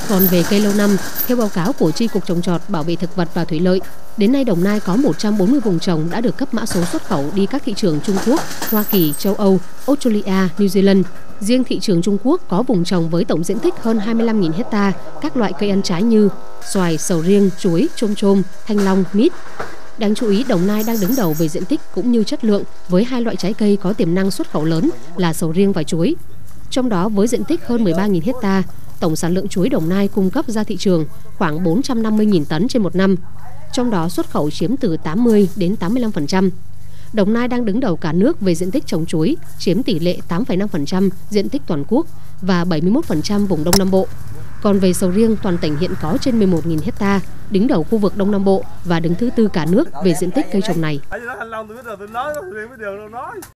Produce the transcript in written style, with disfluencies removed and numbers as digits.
Còn về cây lâu năm, theo báo cáo của Chi cục Trồng trọt, Bảo vệ thực vật và Thủy lợi, đến nay Đồng Nai có 140 vùng trồng đã được cấp mã số xuất khẩu đi các thị trường Trung Quốc, Hoa Kỳ, châu Âu, Australia, New Zealand. Riêng thị trường Trung Quốc có vùng trồng với tổng diện tích hơn 25.000 hecta các loại cây ăn trái như xoài, sầu riêng, chuối, chôm chôm, thanh long, mít. Đáng chú ý, Đồng Nai đang đứng đầu về diện tích cũng như chất lượng với hai loại trái cây có tiềm năng xuất khẩu lớn là sầu riêng và chuối. Trong đó với diện tích hơn 13.000 hecta, tổng sản lượng chuối Đồng Nai cung cấp ra thị trường khoảng 450.000 tấn trên một năm. Trong đó xuất khẩu chiếm từ 80 đến 85%. Đồng Nai đang đứng đầu cả nước về diện tích trồng chuối, chiếm tỷ lệ 8,5% diện tích toàn quốc và 71% vùng Đông Nam Bộ. Còn về sầu riêng, toàn tỉnh hiện có trên 11.000 hecta, đứng đầu khu vực Đông Nam Bộ và đứng thứ tư cả nước về diện tích cây trồng này.